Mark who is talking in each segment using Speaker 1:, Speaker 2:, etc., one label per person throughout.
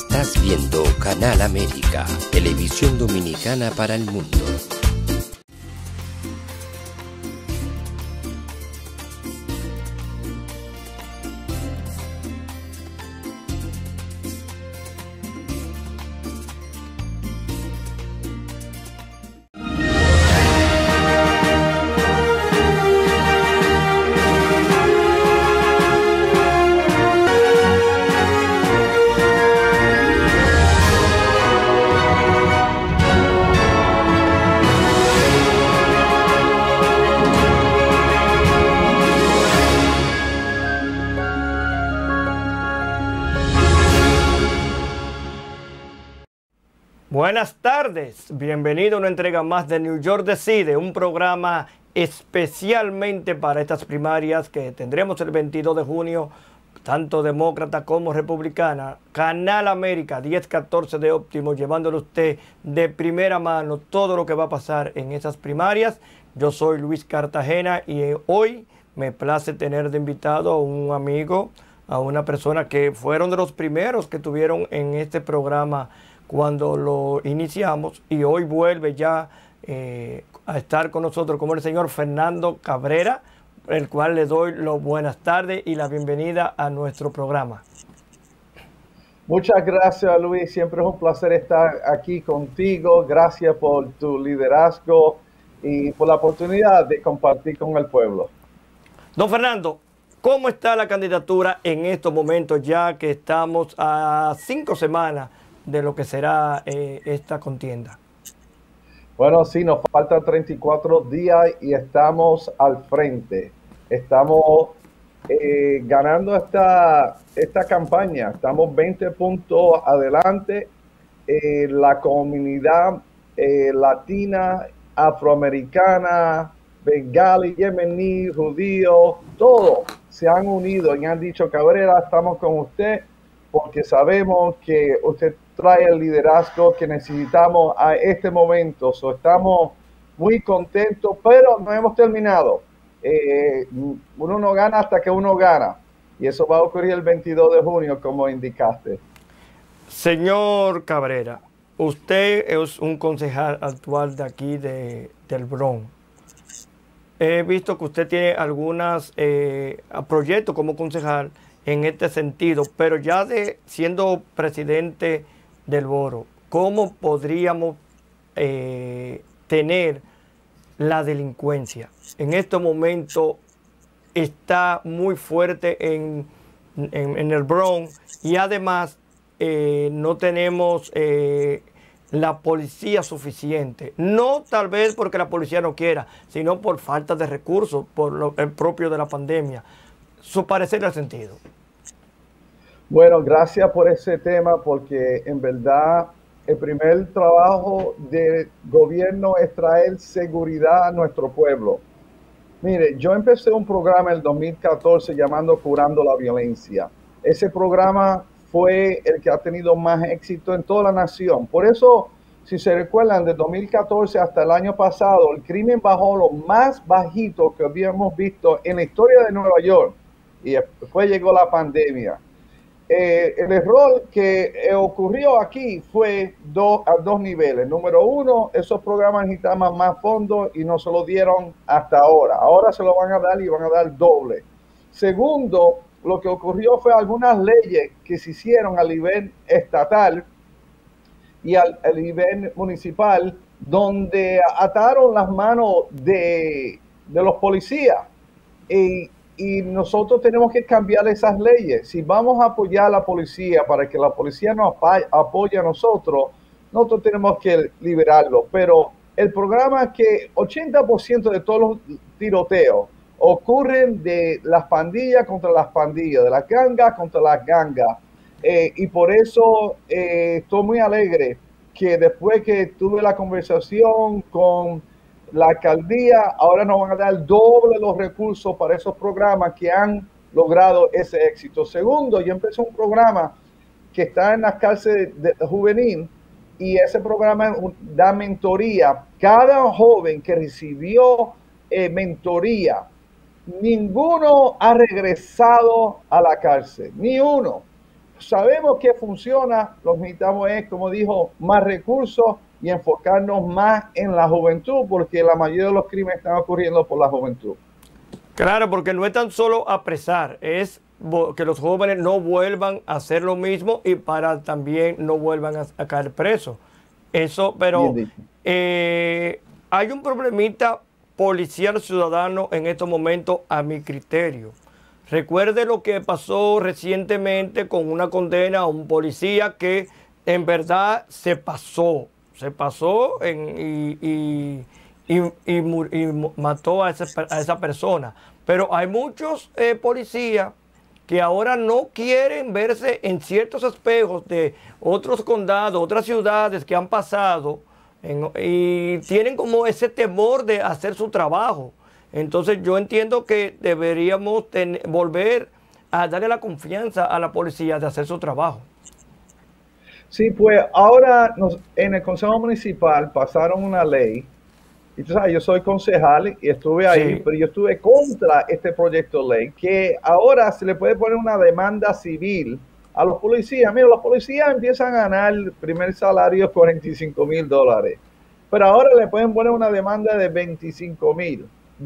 Speaker 1: Estás viendo Canal América, televisión dominicana para el mundo.
Speaker 2: Buenas tardes, bienvenido a una entrega más de New York Decide, un programa especialmente para estas primarias que tendremos el 22 de junio, tanto demócrata como republicana. Canal América 1014 de Óptimo, llevándole a usted de primera mano todo lo que va a pasar en esas primarias. Yo soy Luis Cartagena y hoy me place tener de invitado a un amigo, a una persona que fueron de los primeros que tuvieron en este programa cuando lo iniciamos, y hoy vuelve ya a estar con nosotros, como el señor Fernando Cabrera, el cual le doy las buenas tardes y la bienvenida a nuestro programa.
Speaker 3: Muchas gracias, Luis. Siempre es un placer estar aquí contigo. Gracias por tu liderazgo y por la oportunidad de compartir con el pueblo.
Speaker 2: Don Fernando, ¿cómo está la candidatura en estos momentos, ya que estamos a 5 semanas de lo que será esta contienda?
Speaker 3: Bueno, sí, nos faltan 34 días y estamos al frente. Estamos ganando esta campaña. Estamos 20 puntos adelante. La comunidad latina, afroamericana, bengalí, yemení, judío, todos se han unido y han dicho: Cabrera, estamos con usted, porque sabemos que usted trae el liderazgo que necesitamos a este momento. Estamos muy contentos, pero no hemos terminado. Uno no gana hasta que uno gana. Y eso va a ocurrir el 22 de junio, como indicaste.
Speaker 2: Señor Cabrera, usted es un concejal actual de aquí del Bronx. He visto que usted tiene algunos proyectos como concejal en este sentido, pero ya siendo presidente del Boro, ¿cómo podríamos tener la delincuencia? En este momento está muy fuerte en el Bronx, y además no tenemos la policía suficiente. No tal vez porque la policía no quiera, sino por falta de recursos, por el propio de la pandemia. Su parecer al sentido.
Speaker 3: Bueno, gracias por ese tema, porque en verdad el primer trabajo del gobierno es traer seguridad a nuestro pueblo. Mire, yo empecé un programa en el 2014 llamando Curando la Violencia. Ese programa fue el que ha tenido más éxito en toda la nación. Por eso, si se recuerdan, de 2014 hasta el año pasado, el crimen bajó lo más bajito que habíamos visto en la historia de Nueva York. Y después llegó la pandemia. El error que ocurrió aquí fue a dos niveles. Número uno, esos programas necesitaban más fondos y no se lo dieron hasta ahora. Ahora se lo van a dar y van a dar doble. Segundo, lo que ocurrió fue algunas leyes que se hicieron a nivel estatal y al nivel municipal, donde ataron las manos de los policías. Y nosotros tenemos que cambiar esas leyes. Si vamos a apoyar a la policía para que la policía nos apoye a nosotros tenemos que liberarlo. Pero el programa es que 80% de todos los tiroteos ocurren de las pandillas contra las pandillas, de las gangas contra las gangas. Y por eso estoy muy alegre que después que tuve la conversación con la alcaldía, ahora nos van a dar doble los recursos para esos programas que han logrado ese éxito. Segundo, yo empecé un programa que está en las cárceles juvenil, y ese programa da mentoría. Cada joven que recibió mentoría, ninguno ha regresado a la cárcel, ni uno. sabemos que funciona, lo que necesitamos es, como dijo, más recursos y enfocarnos más en la juventud, porque la mayoría de los crímenes están ocurriendo por la juventud.
Speaker 2: Claro, porque no es tan solo apresar, es que los jóvenes no vuelvan a hacer lo mismo y para también no vuelvan a caer presos. Eso, pero hay un problemita policial ciudadano en estos momentos a mi criterio. Recuerde lo que pasó recientemente con una condena a un policía que en verdad se pasó y mató a esa persona. Pero hay muchos policías que ahora no quieren verse en ciertos espejos de otros condados, otras ciudades que han pasado y tienen como ese temor de hacer su trabajo. Entonces yo entiendo que deberíamos volver a darle la confianza a la policía de hacer su trabajo.
Speaker 3: Sí, pues ahora en el Consejo Municipal pasaron una ley, y tú sabes, yo soy concejal y estuve ahí, sí, pero yo estuve contra este proyecto de ley, que ahora se le puede poner una demanda civil a los policías. Mira, los policías empiezan a ganar el primer salario $45,000, pero ahora le pueden poner una demanda de $25,000.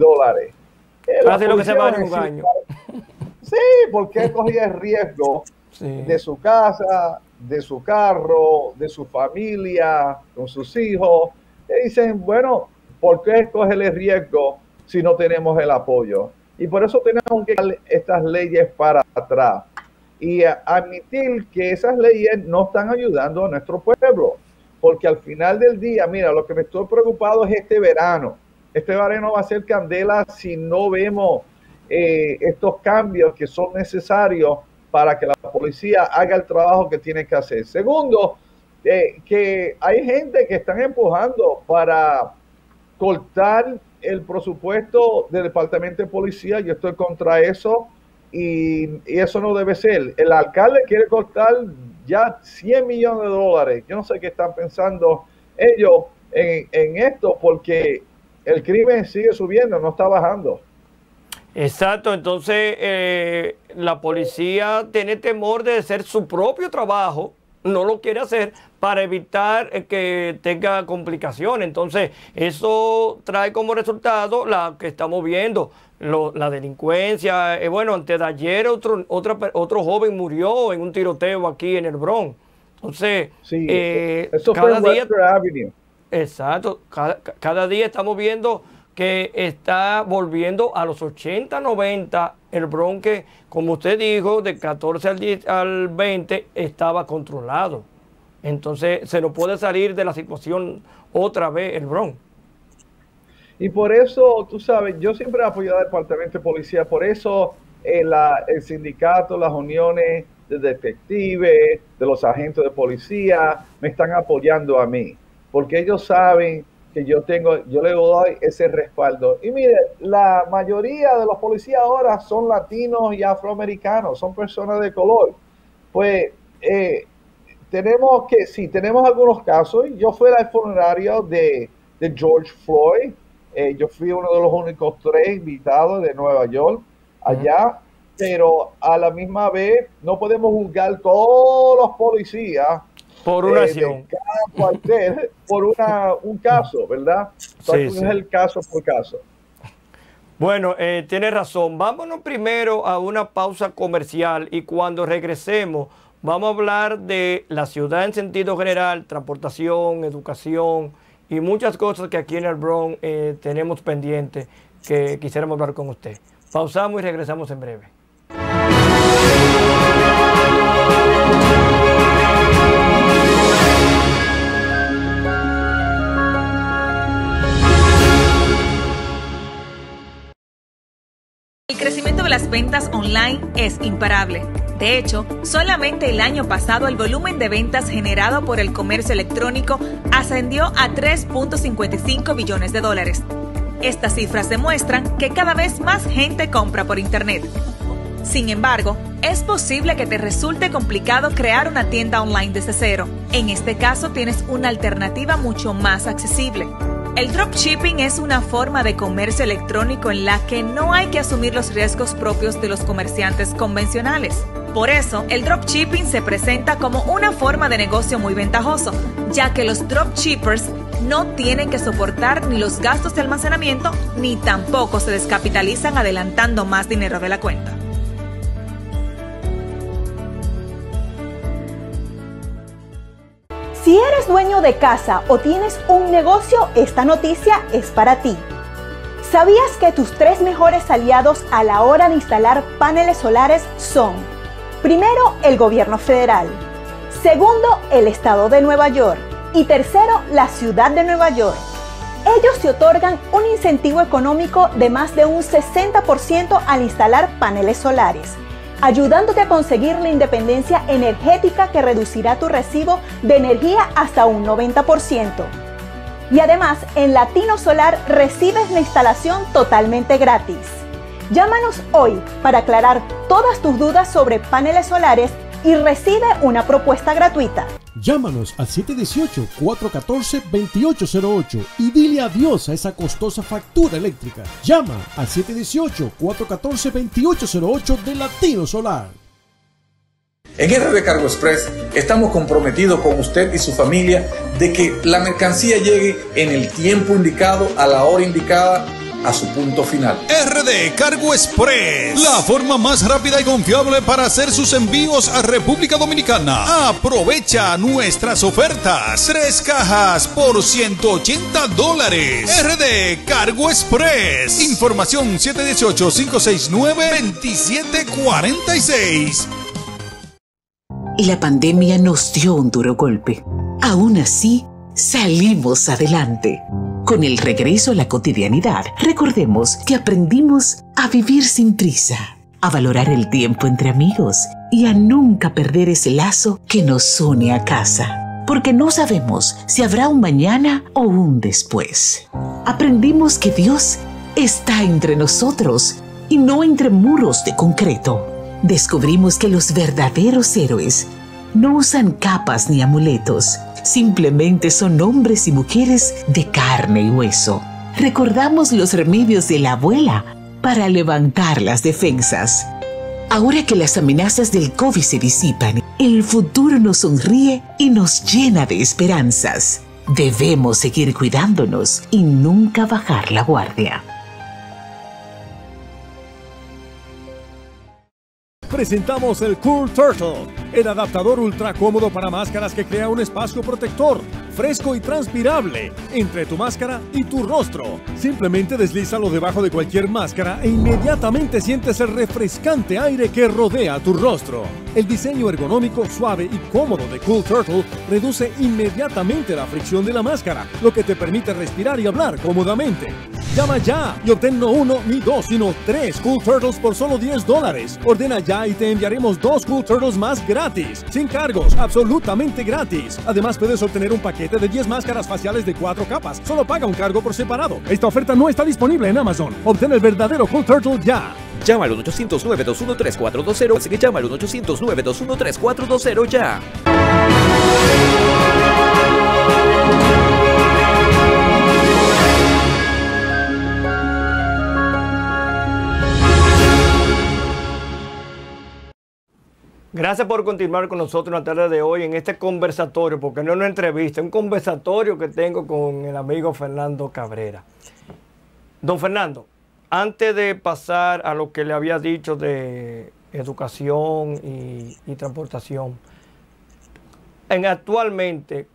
Speaker 2: Casi lo que se va en un año.
Speaker 3: Sí, porque cogía el riesgo de su casa, de su carro, de su familia, con sus hijos. Y dicen, bueno, ¿por qué escoger el riesgo si no tenemos el apoyo? Y por eso tenemos que dar estas leyes para atrás y admitir que esas leyes no están ayudando a nuestro pueblo. Porque al final del día, mira, lo que me estoy preocupado es este verano. Este verano va a ser candela si no vemos estos cambios que son necesarios para que la policía haga el trabajo que tiene que hacer. Segundo, que hay gente que están empujando para cortar el presupuesto del Departamento de Policía. Yo estoy contra eso y eso no debe ser. El alcalde quiere cortar ya $100 millones. Yo no sé qué están pensando ellos en esto, porque el crimen sigue subiendo, no está bajando.
Speaker 2: Exacto, entonces la policía tiene temor de hacer su propio trabajo, no lo quiere hacer para evitar que tenga complicaciones. Entonces eso trae como resultado la que estamos viendo, la delincuencia. Bueno, antes de ayer otro joven murió en un tiroteo aquí en el Bronx. Entonces,
Speaker 3: sí, eso cada fue en Webster Avenue.
Speaker 2: Exacto, cada día estamos viendo que está volviendo a los 80, 90, el Bronx, que, como usted dijo, de 14 al 20 estaba controlado. Entonces se nos puede salir de la situación otra vez el Bronx.
Speaker 3: Y por eso, tú sabes, yo siempre he apoyado al Departamento de Policía, por eso el sindicato, las uniones de detectives, de los agentes de policía, me están apoyando a mí, porque ellos saben que yo le doy ese respaldo. Y mire, la mayoría de los policías ahora son latinos y afroamericanos, son personas de color. Pues tenemos algunos casos. Yo fui al funerario de George Floyd. Yo fui uno de los únicos 3 invitados de Nueva York allá, pero a la misma vez no podemos juzgar todos los policías
Speaker 2: por una acción,
Speaker 3: cuartel, por un caso, ¿verdad? Entonces, sí, es el caso por caso.
Speaker 2: Bueno, tiene razón. Vámonos primero a una pausa comercial y cuando regresemos vamos a hablar de la ciudad en sentido general, transportación, educación y muchas cosas que aquí en el Bronx tenemos pendientes que quisiéramos hablar con usted. Pausamos y regresamos en breve.
Speaker 4: El crecimiento de las ventas online es imparable. De hecho, solamente el año pasado el volumen de ventas generado por el comercio electrónico ascendió a $3.55 billones. Estas cifras demuestran que cada vez más gente compra por Internet. Sin embargo, es posible que te resulte complicado crear una tienda online desde cero. En este caso, tienes una alternativa mucho más accesible. El dropshipping es una forma de comercio electrónico en la que no hay que asumir los riesgos propios de los comerciantes convencionales. Por eso, el dropshipping se presenta como una forma de negocio muy ventajoso, ya que los dropshippers no tienen que soportar ni los gastos de almacenamiento, ni tampoco se descapitalizan adelantando más dinero de la cuenta.
Speaker 5: Si eres dueño de casa o tienes un negocio, esta noticia es para ti. ¿Sabías que tus 3 mejores aliados a la hora de instalar paneles solares son: primero, el gobierno federal; segundo, el estado de Nueva York; y tercero, la ciudad de Nueva York? Ellos te otorgan un incentivo económico de más de un 60% al instalar paneles solares, ayudándote a conseguir la independencia energética que reducirá tu recibo de energía hasta un 90%. Y además, en Latino Solar recibes la instalación totalmente gratis. Llámanos hoy para aclarar todas tus dudas sobre paneles solares y recibe una propuesta gratuita.
Speaker 6: Llámanos al 718-414-2808 y dile adiós a esa costosa factura eléctrica. Llama al 718-414-2808 de Latino Solar.
Speaker 7: En RD Cargo Express estamos comprometidos con usted y su familia de que la mercancía llegue en el tiempo indicado, a la hora indicada, a su punto final.
Speaker 8: RD Cargo Express, la forma más rápida y confiable para hacer sus envíos a República Dominicana. Aprovecha nuestras ofertas. 3 cajas por $180. RD Cargo Express. Información 718-569-2746.
Speaker 9: La pandemia nos dio un duro golpe. Aún así, salimos adelante. Con el regreso a la cotidianidad, recordemos que aprendimos a vivir sin prisa, a valorar el tiempo entre amigos y a nunca perder ese lazo que nos une a casa. Porque no sabemos si habrá un mañana o un después. Aprendimos que Dios está entre nosotros y no entre muros de concreto. Descubrimos que los verdaderos héroes no usan capas ni amuletos. Simplemente son hombres y mujeres de carne y hueso. Recordamos los remedios de la abuela para levantar las defensas. Ahora que las amenazas del COVID se disipan, el futuro nos sonríe y nos llena de esperanzas. Debemos seguir cuidándonos y nunca bajar la guardia.
Speaker 6: Presentamos el Cool Turtle, el adaptador ultra cómodo para máscaras que crea un espacio protector, fresco y transpirable entre tu máscara y tu rostro. Simplemente deslízalo debajo de cualquier máscara e inmediatamente sientes el refrescante aire que rodea tu rostro. El diseño ergonómico, suave y cómodo de Cool Turtle reduce inmediatamente la fricción de la máscara, lo que te permite respirar y hablar cómodamente. Llama ya y obtén no 1 ni 2, sino 3 Cool Turtles por solo $10. Ordena ya y te enviaremos 2 Cool Turtles más gratis, sin cargos, absolutamente gratis. Además, puedes obtener un paquete de 10 máscaras faciales de 4 capas. Solo paga un cargo por separado. Esta oferta no está disponible en Amazon. Obtén el verdadero Cool Turtle ya.
Speaker 1: Llama al 1-800-921-3420. Así que llama al 1-800-921-3420 ya.
Speaker 2: Gracias por continuar con nosotros en la tarde de hoy en este conversatorio, porque no es una entrevista, es un conversatorio que tengo con el amigo Fernando Cabrera. Don Fernando, antes de pasar a lo que le había dicho de educación y transportación, actualmente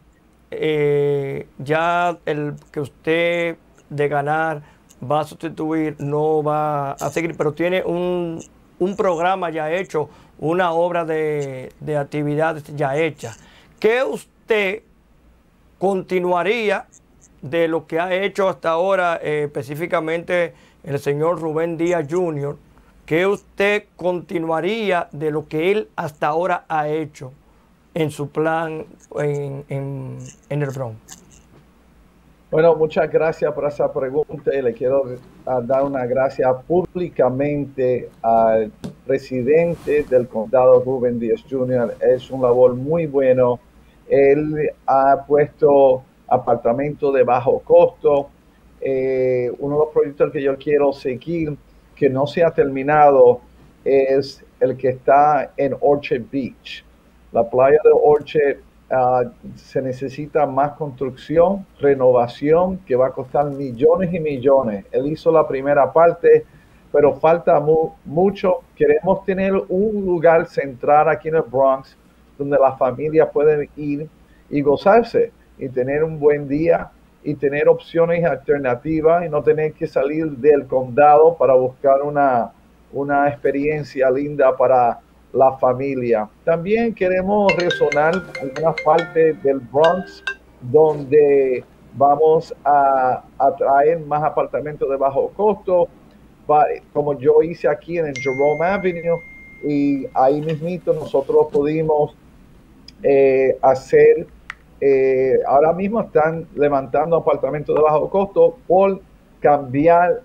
Speaker 2: ya el que usted de ganar va a sustituir, no va a seguir, pero tiene un programa ya hecho, una obra de actividades ya hecha. ¿Qué usted continuaría de lo que ha hecho hasta ahora, específicamente el señor Rubén Díaz Jr.? ¿Qué usted continuaría de lo que él hasta ahora ha hecho en su plan en el Bronx?
Speaker 3: Bueno, muchas gracias por esa pregunta y le quiero dar una gracia públicamente al presidente del condado, Rubén Díaz Jr. Es un labor muy bueno. Él ha puesto apartamentos de bajo costo. Uno de los proyectos que yo quiero seguir, que no se ha terminado, es el que está en Orchard Beach. La playa de Orchard se necesita más construcción, renovación, que va a costar millones y millones. Él hizo la primera parte, pero falta mucho. Queremos tener un lugar central aquí en el Bronx donde las familias pueden ir y gozarse y tener un buen día y tener opciones alternativas y no tener que salir del condado para buscar una experiencia linda para la familia. También queremos resonar algunas partes del Bronx donde vamos a traer más apartamentos de bajo costo, como yo hice aquí en el Jerome Avenue, y ahí mismito nosotros pudimos hacer, ahora mismo están levantando apartamentos de bajo costo por cambiar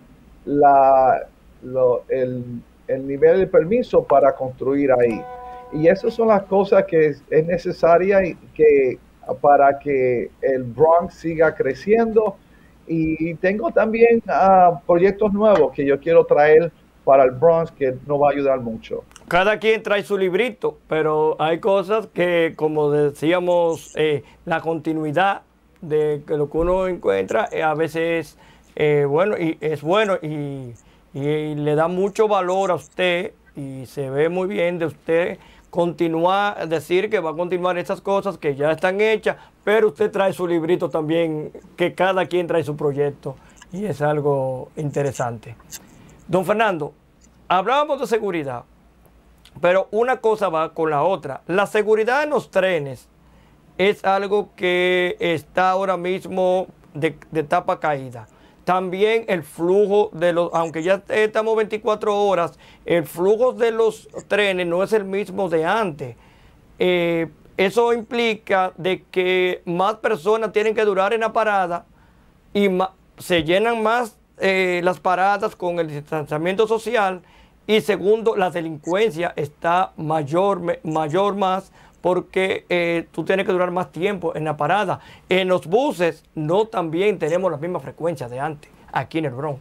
Speaker 3: el nivel de permiso para construir ahí. Y esas son las cosas que es necesaria para que el Bronx siga creciendo. Y tengo también proyectos nuevos que yo quiero traer para el Bronx que nos va a ayudar mucho.
Speaker 2: Cada quien trae su librito, pero hay cosas que, como decíamos, la continuidad de lo que uno encuentra a veces bueno, y es bueno y le da mucho valor a usted y se ve muy bien de usted continuar, decir que va a continuar estas cosas que ya están hechas, pero usted trae su librito también, que cada quien trae su proyecto y es algo interesante. Don Fernando, hablábamos de seguridad, pero una cosa va con la otra. La seguridad en los trenes es algo que está ahora mismo de tapa caída. También el flujo de los, aunque ya estamos 24 horas, el flujo de los trenes no es el mismo de antes. Eso implica de que más personas tienen que durar en la parada y se llenan más las paradas con el distanciamiento social. Y segundo, la delincuencia está mayor más porque tú tienes que durar más tiempo en la parada. En los buses no también tenemos las mismas frecuencias de antes, aquí en el Bronx.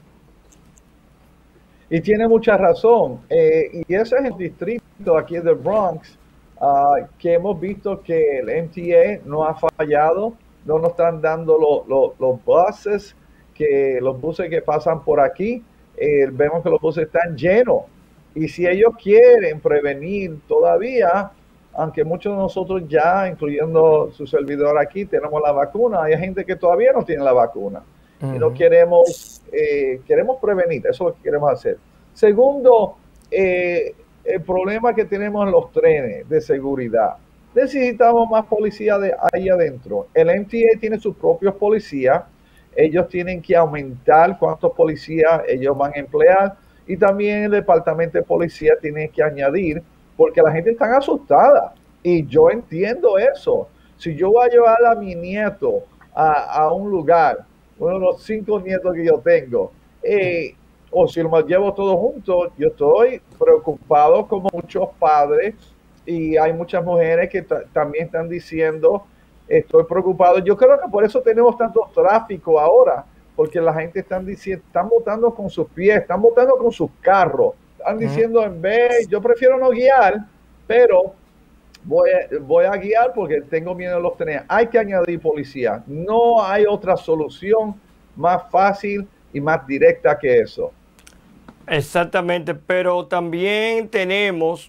Speaker 3: Y tiene mucha razón. Y ese es el distrito aquí del Bronx, que hemos visto que el MTA no ha fallado, no nos están dando los buses que pasan por aquí. Vemos que los buses están llenos. Y si ellos quieren prevenir todavía, aunque muchos de nosotros ya, incluyendo su servidor aquí, tenemos la vacuna, hay gente que todavía no tiene la vacuna. Y no queremos prevenir, eso es lo que queremos hacer. Segundo, el problema que tenemos en los trenes de seguridad. Necesitamos más policía ahí adentro. El MTA tiene sus propios policías, ellos tienen que aumentar cuántos policías ellos van a emplear y también el departamento de policía tiene que añadir porque la gente está asustada y yo entiendo eso. Si yo voy a llevar a mi nieto a un lugar, uno de los 5 nietos que yo tengo, o si los llevo todos juntos, yo estoy preocupado como muchos padres y hay muchas mujeres que también están diciendo, estoy preocupado. Yo creo que por eso tenemos tanto tráfico ahora, porque la gente están votando con sus pies, están votando con sus carros. Están diciendo yo prefiero no guiar, pero voy a guiar porque tengo miedo de los trenes. Hay que añadir policía. No hay otra solución más fácil y más directa que eso.
Speaker 2: Exactamente, pero también tenemos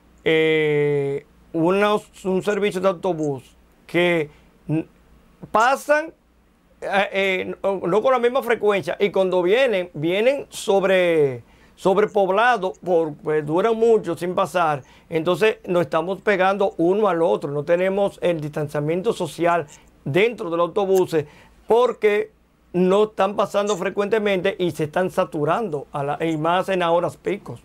Speaker 2: un servicio de autobús que pasan no con la misma frecuencia y cuando vienen sobrepoblado, pues duran mucho sin pasar, entonces nos estamos pegando uno al otro, no tenemos el distanciamiento social dentro del autobús porque no están pasando frecuentemente y se están saturando y más en horas pico.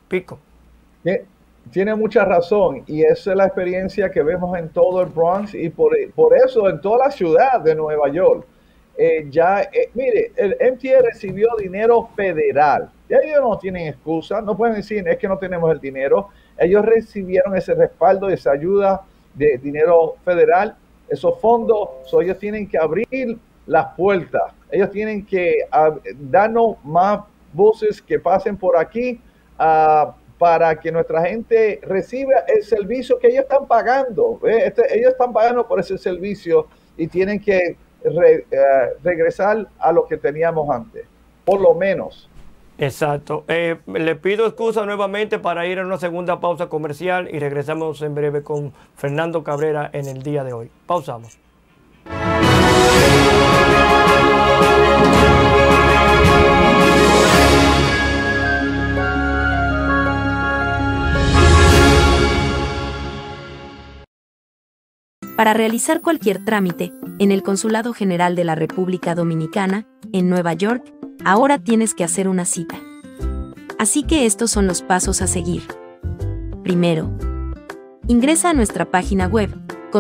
Speaker 3: Tiene mucha razón y esa es la experiencia que vemos en todo el Bronx y por eso en toda la ciudad de Nueva York. Mire, el MTA recibió dinero federal. Ya ellos no tienen excusa, no pueden decir es que no tenemos el dinero. Ellos recibieron ese respaldo, esa ayuda de dinero federal esos fondos. Ellos tienen que abrir las puertas, ellos tienen que darnos más voces que pasen por aquí para que nuestra gente reciba el servicio que ellos están pagando. Ellos están pagando por ese servicio y tienen que regresar a lo que teníamos antes, por lo menos.
Speaker 2: Exacto. Le pido excusa nuevamente para ir a una segunda pausa comercial y regresamos en breve con Fernando Cabrera en el día de hoy. Pausamos.
Speaker 10: Para realizar cualquier trámite en el Consulado General de la República Dominicana, en Nueva York, ahora tienes que hacer una cita. Así que estos son los pasos a seguir. Primero, ingresa a nuestra página web,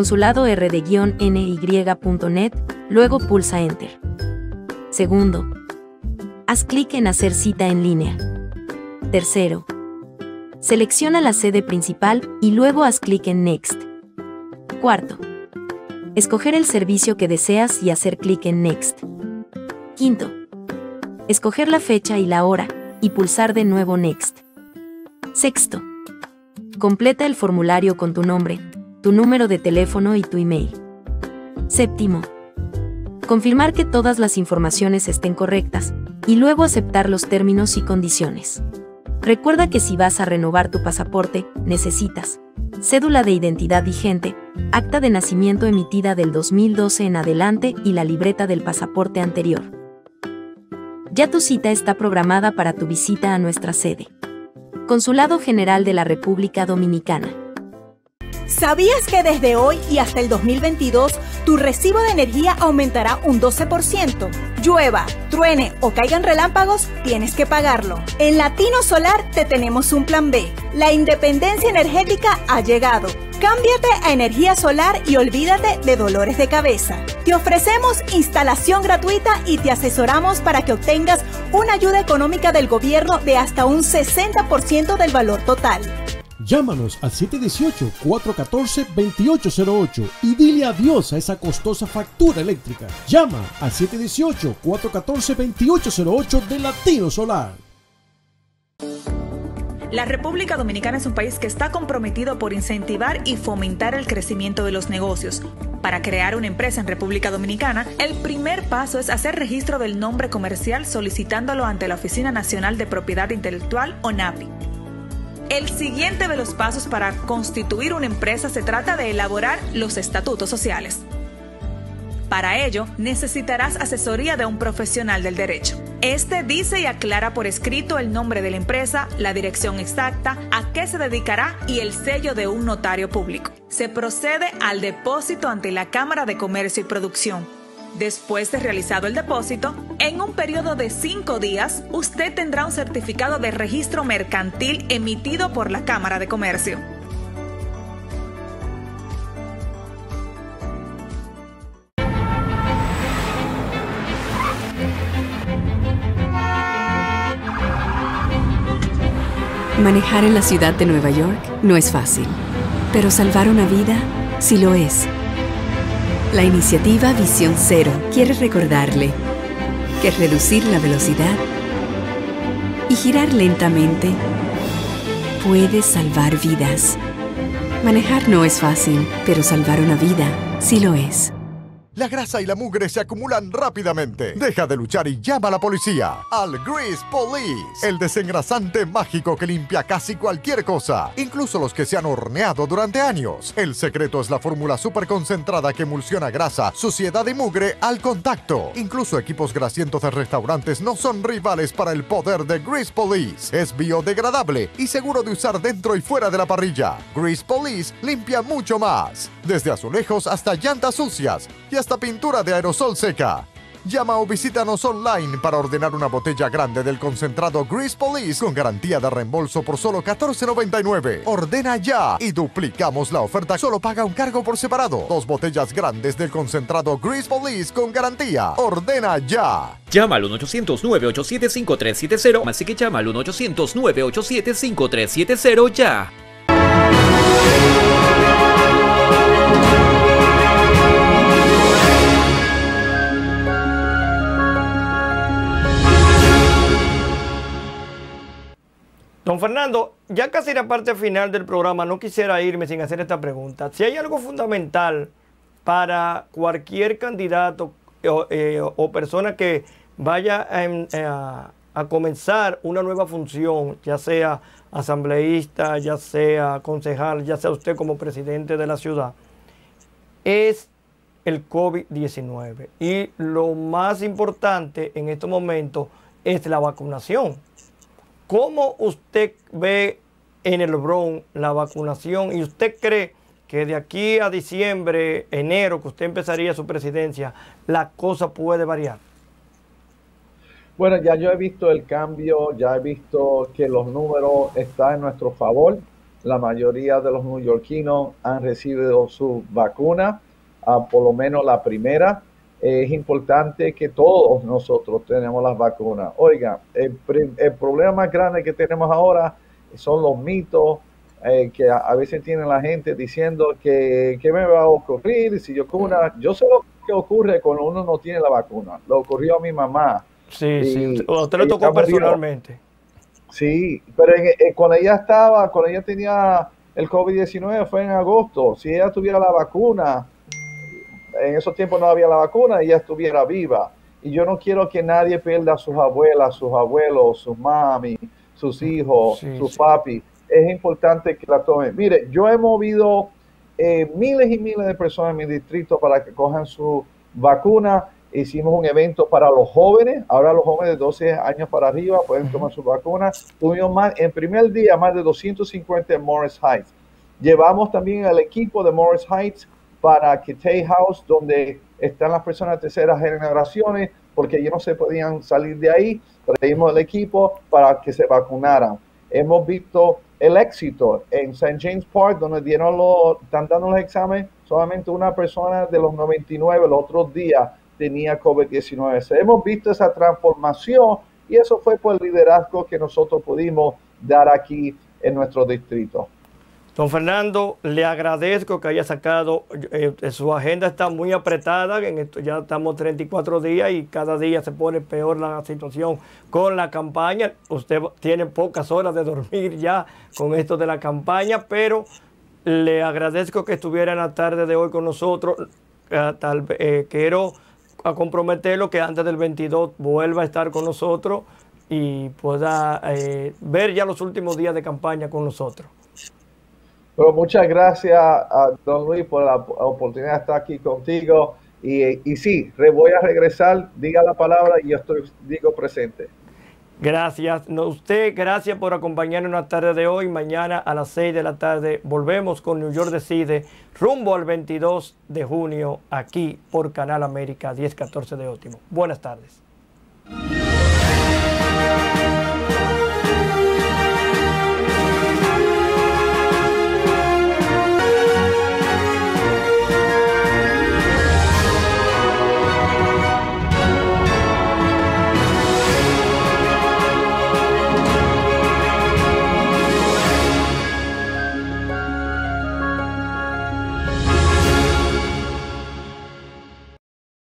Speaker 10: consuladord-ny.net, luego pulsa Enter. Segundo, haz clic en Hacer cita en línea. Tercero, selecciona la sede principal y luego haz clic en Next. Cuarto, escoger el servicio que deseas y hacer clic en Next. Quinto, escoger la fecha y la hora y pulsar de nuevo Next. Sexto, completa el formulario con tu nombre, tu número de teléfono y tu email. Séptimo, confirmar que todas las informaciones estén correctas y luego aceptar los términos y condiciones. Recuerda que si vas a renovar tu pasaporte, necesitas cédula de identidad vigente, acta de nacimiento emitida del 2012 en adelante y la libreta del pasaporte anterior. Ya tu cita está programada para tu visita a nuestra sede. Consulado General de la República Dominicana.
Speaker 5: ¿Sabías que desde hoy y hasta el 2022 tu recibo de energía aumentará un 12%? Llueva, truene o caigan relámpagos, tienes que pagarlo. En Latino Solar te tenemos un plan B. La independencia energética ha llegado. Cámbiate a energía solar y olvídate de dolores de cabeza. Te ofrecemos instalación gratuita y te asesoramos para que obtengas una ayuda económica del gobierno de hasta un 60% del valor total.
Speaker 6: Llámanos al 718-414-2808 y dile adiós a esa costosa factura eléctrica. Llama al 718-414-2808 de Latino Solar.
Speaker 4: La República Dominicana es un país que está comprometido por incentivar y fomentar el crecimiento de los negocios. Para crear una empresa en República Dominicana, el primer paso es hacer registro del nombre comercial solicitándolo ante la Oficina Nacional de Propiedad Intelectual, ONAPI. El siguiente de los pasos para constituir una empresa se trata de elaborar los estatutos sociales. Para ello, necesitarás asesoría de un profesional del derecho. Este dice y aclara por escrito el nombre de la empresa, la dirección exacta, a qué se dedicará y el sello de un notario público. Se procede al depósito ante la Cámara de Comercio y Producción. Después de realizado el depósito, en un periodo de 5 días, usted tendrá un certificado de registro mercantil emitido por la Cámara de Comercio.
Speaker 11: Manejar en la ciudad de Nueva York no es fácil, pero salvar una vida sí lo es. La iniciativa Visión Cero quiere recordarle que reducir la velocidad y girar lentamente puede salvar vidas. Manejar no es fácil, pero salvar una vida sí lo es.
Speaker 12: La grasa y la mugre se acumulan rápidamente. Deja de luchar y llama a la policía. Al Grease Police, el desengrasante mágico que limpia casi cualquier cosa, incluso los que se han horneado durante años. El secreto es la fórmula súper concentrada que emulsiona grasa, suciedad y mugre al contacto. Incluso equipos grasientos de restaurantes no son rivales para el poder de Grease Police. Es biodegradable y seguro de usar dentro y fuera de la parrilla. Grease Police limpia mucho más, desde azulejos hasta llantas sucias y hasta pintura de aerosol seca. Llama o visítanos online para ordenar una botella grande del concentrado Grease Police con garantía de reembolso por solo $14.99. Ordena ya y duplicamos la oferta. Solo paga un cargo por separado. 2 botellas grandes del concentrado Grease Police con garantía. Ordena ya.
Speaker 1: Llama al 1-800-987-5370. Así que llama al 1-800-987-5370 ya.
Speaker 2: Don Fernando, ya casi la parte final del programa, no quisiera irme sin hacer esta pregunta. Si hay algo fundamental para cualquier candidato o persona que vaya a comenzar una nueva función, ya sea asambleísta, ya sea concejal, ya sea usted como presidente de la ciudad, es el COVID-19. Y lo más importante en estos momentos es la vacunación. ¿Cómo usted ve en el Bronx la vacunación? ¿Y usted cree que de aquí a diciembre, enero, que usted empezaría su presidencia, la cosa puede variar?
Speaker 3: Bueno, ya yo he visto el cambio, ya he visto que los números están en nuestro favor. La mayoría de los neoyorquinos han recibido su vacuna, por lo menos la primera. Es importante que todos nosotros tenemos las vacunas. Oiga, el problema más grande que tenemos ahora son los mitos que a veces tiene la gente diciendo que me va a ocurrir si yo cuna. Yo sé lo que ocurre cuando uno no tiene la vacuna. Lo ocurrió a mi mamá.
Speaker 2: Sí, sí. ¿A usted le tocó personalmente?
Speaker 3: Sí, pero cuando ella tenía el COVID-19 fue en agosto. Si ella tuviera la vacuna, en esos tiempos no había la vacuna, ella estuviera viva. Y yo no quiero que nadie pierda a sus abuelas, sus abuelos, sus mami, sus hijos, sus papi. Es importante que la tomen. Mire, yo he movido miles y miles de personas en mi distrito para que cojan su vacuna. Hicimos un evento para los jóvenes. Ahora los jóvenes de 12 años para arriba pueden tomar su vacuna. Tuvimos en primer día más de 250 en Morris Heights. Llevamos también al equipo de Morris Heights para Kitay House, donde están las personas de terceras generaciones, porque ellos no se podían salir de ahí. Traímos el equipo para que se vacunaran. Hemos visto el éxito en St. James Park, donde están dando los exámenes. Solamente una persona de los 99 los otros días tenía COVID-19. Hemos visto esa transformación y eso fue por el liderazgo que nosotros pudimos dar aquí en nuestro distrito.
Speaker 2: Don Fernando, le agradezco que haya sacado, su agenda está muy apretada, ya estamos 34 días y cada día se pone peor la situación con la campaña. Usted tiene pocas horas de dormir ya con esto de la campaña, pero le agradezco que estuviera en la tarde de hoy con nosotros. Quiero comprometerlo que antes del 22 vuelva a estar con nosotros y pueda ver ya los últimos días de campaña con nosotros.
Speaker 3: Pero muchas gracias a don Luis por la oportunidad de estar aquí contigo. Y sí, voy a regresar, diga la palabra y yo digo presente.
Speaker 2: Gracias. Usted, gracias por acompañarnos en la tarde de hoy. Mañana a las 6 de la tarde volvemos con New York Decide, rumbo al 22 de junio, aquí por Canal América 1014 de Óptimo. Buenas tardes.